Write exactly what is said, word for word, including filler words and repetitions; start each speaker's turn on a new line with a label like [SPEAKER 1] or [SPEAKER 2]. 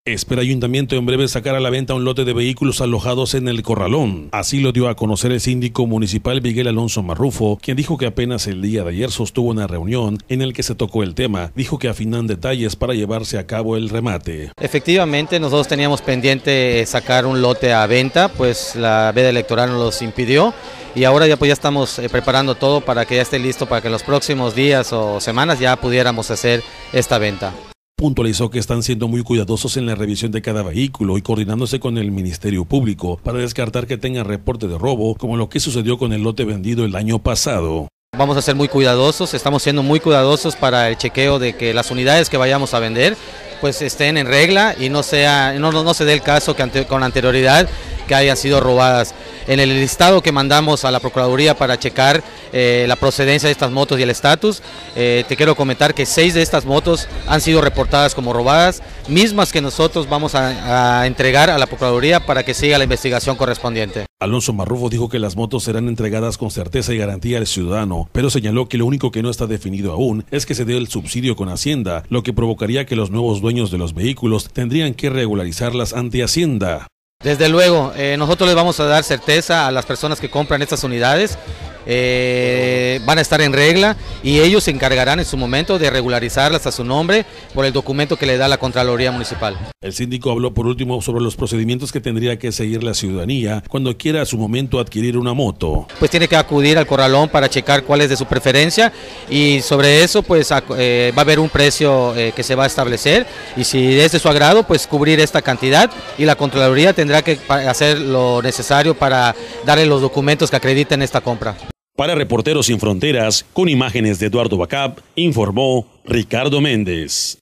[SPEAKER 1] Espera Ayuntamiento en breve sacar a la venta un lote de vehículos alojados en el Corralón. Así lo dio a conocer el síndico municipal Miguel Alonso Marrufo, quien dijo que apenas el día de ayer sostuvo una reunión en el que se tocó el tema. Dijo que afinan detalles para llevarse a cabo el remate.
[SPEAKER 2] Efectivamente, nosotros teníamos pendiente sacar un lote a venta, pues la veda electoral nos los impidió. Y ahora ya pues ya estamos eh, preparando todo para que ya esté listo para que en los próximos días o semanas ya pudiéramos hacer esta venta.
[SPEAKER 1] Puntualizó que están siendo muy cuidadosos en la revisión de cada vehículo y coordinándose con el Ministerio Público para descartar que tengan reporte de robo, como lo que sucedió con el lote vendido el año pasado.
[SPEAKER 2] Vamos a ser muy cuidadosos, estamos siendo muy cuidadosos para el chequeo de que las unidades que vayamos a vender pues estén en regla y no sea no, no, no se dé el caso que ante, con anterioridad que hayan sido robadas. En el listado que mandamos a la Procuraduría para checar eh, la procedencia de estas motos y el estatus, eh, te quiero comentar que seis de estas motos han sido reportadas como robadas, mismas que nosotros vamos a, a entregar a la Procuraduría para que siga la investigación correspondiente.
[SPEAKER 1] Alonso Marrufo dijo que las motos serán entregadas con certeza y garantía al ciudadano, pero señaló que lo único que no está definido aún es que se dé el subsidio con Hacienda, lo que provocaría que los nuevos dueños de los vehículos tendrían que regularizarlas ante Hacienda.
[SPEAKER 2] Desde luego, eh, nosotros les vamos a dar certeza a las personas que compran estas unidades, eh, van a estar en regla y ellos se encargarán en su momento de regularizarlas a su nombre por el documento que le da la Contraloría Municipal.
[SPEAKER 1] El síndico habló por último sobre los procedimientos que tendría que seguir la ciudadanía cuando quiera a su momento adquirir una moto.
[SPEAKER 2] Pues tiene que acudir al corralón para checar cuál es de su preferencia y sobre eso pues eh, va a haber un precio eh, que se va a establecer y si es de su agrado pues cubrir esta cantidad y la Contraloría tendrá que hacer lo necesario para darle los documentos que acrediten esta compra.
[SPEAKER 1] Para Reporteros Sin Fronteras, con imágenes de Eduardo Bacap, informó Ricardo Méndez.